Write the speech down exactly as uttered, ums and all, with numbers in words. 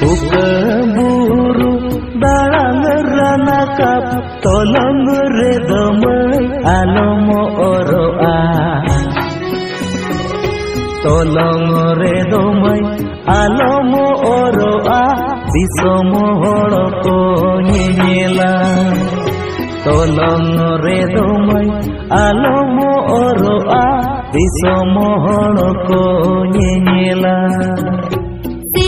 buka buru dalang ranakap tolong redamai alomo oroa tolong redamai alomo oroa disomo horoko nyela tolong redamai alomo oroa disomo horoko nyela